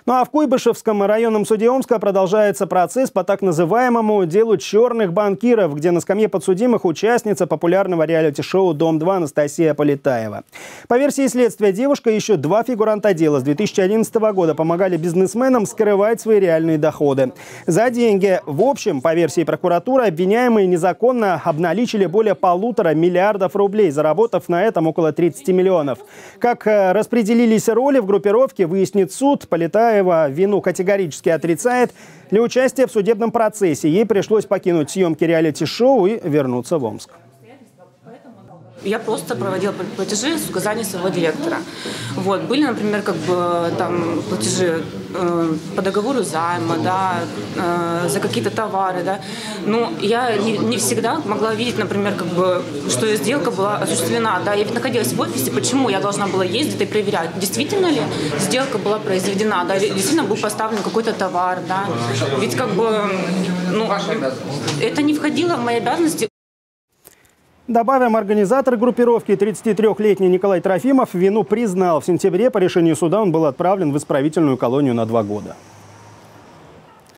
Ну а в Куйбышевском районном суде Омска продолжается процесс по так называемому делу черных банкиров, где на скамье подсудимых участница популярного реалити-шоу «Дом-2» Анастасия Полетаева. По версии следствия, девушка и еще два фигуранта дела с 2011 года помогали бизнесменам скрывать свои реальные доходы. За деньги. В общем, по версии прокуратуры, обвиняемые незаконно обналичили более 1,5 миллиарда рублей, заработав на этом около 30 миллионов. Как распределились роли в группировке, выяснит суд. Полетаева вину категорически отрицает. Для участия в судебном процессе ей пришлось покинуть съемки реалити-шоу и вернуться в Омск. Я просто проводила платежи с указанием своего директора. Вот. Были, например, там платежи по договору займа, да, за какие-то товары. Да. Но я не всегда могла видеть, например, что сделка была осуществлена. Да. Я ведь находилась в офисе, почему я должна была ездить и проверять, действительно ли сделка была произведена, да, действительно был поставлен какой-то товар. Да. Ведь это не входило в мои обязанности. Добавим, организатор группировки, 33-летний Николай Трофимов, вину признал. В сентябре по решению суда он был отправлен в исправительную колонию на 2 года.